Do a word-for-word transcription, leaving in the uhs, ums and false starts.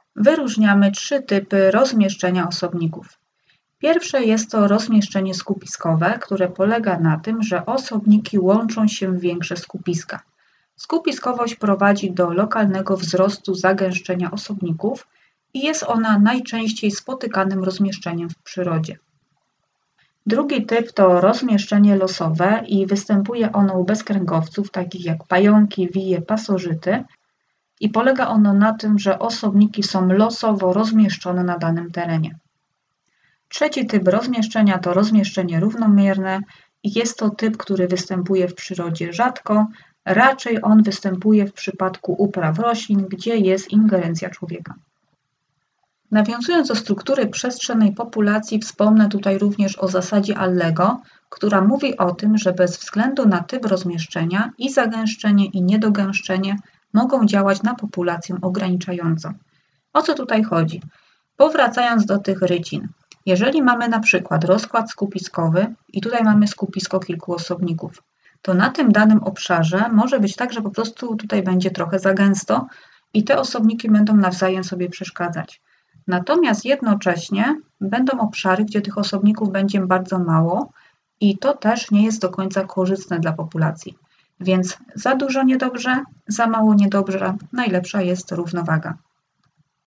wyróżniamy trzy typy rozmieszczenia osobników. Pierwsze jest to rozmieszczenie skupiskowe, które polega na tym, że osobniki łączą się w większe skupiska. Skupiskowość prowadzi do lokalnego wzrostu zagęszczenia osobników i jest ona najczęściej spotykanym rozmieszczeniem w przyrodzie. Drugi typ to rozmieszczenie losowe i występuje ono u bezkręgowców, takich jak pająki, wije, pasożyty, i polega ono na tym, że osobniki są losowo rozmieszczone na danym terenie. Trzeci typ rozmieszczenia to rozmieszczenie równomierne i jest to typ, który występuje w przyrodzie rzadko, raczej on występuje w przypadku upraw roślin, gdzie jest ingerencja człowieka. Nawiązując do struktury przestrzennej populacji, wspomnę tutaj również o zasadzie Allego, która mówi o tym, że bez względu na typ rozmieszczenia i zagęszczenie i niedogęszczenie mogą działać na populację ograniczająco. O co tutaj chodzi? Powracając do tych rycin, jeżeli mamy na przykład rozkład skupiskowy i tutaj mamy skupisko kilku osobników, to na tym danym obszarze może być tak, że po prostu tutaj będzie trochę za gęsto i te osobniki będą nawzajem sobie przeszkadzać. Natomiast jednocześnie będą obszary, gdzie tych osobników będzie bardzo mało i to też nie jest do końca korzystne dla populacji. Więc za dużo niedobrze, za mało niedobrze, najlepsza jest równowaga.